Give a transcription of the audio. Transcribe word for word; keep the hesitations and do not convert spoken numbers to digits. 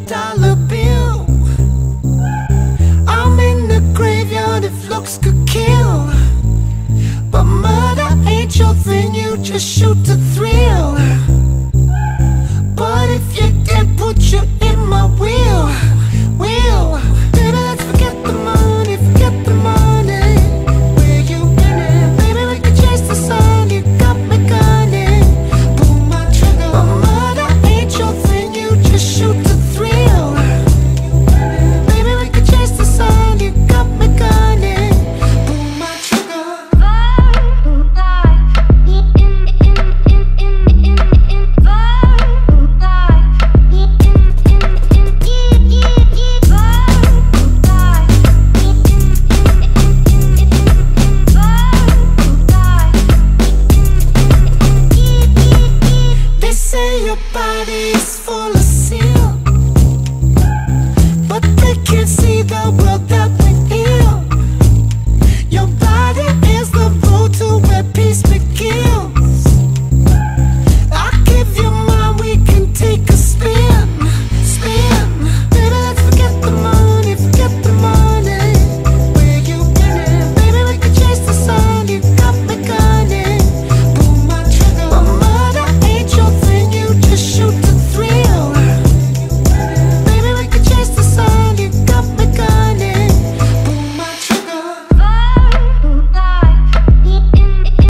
dollar bill. I'm in the graveyard if looks could kill, but murder ain't your thing, you just shoot to thrill. But if you did, put you in my wheel, wheel. Baby, let's forget the money, forget the money. Where you in it? Baby, we could chase the sun, you got me gunning. Pull my trigger, but murder ain't your thing, you just shoot to thrill. Baby, we could chase the sun, you got me gunning. Pull my trigger. They say your body's full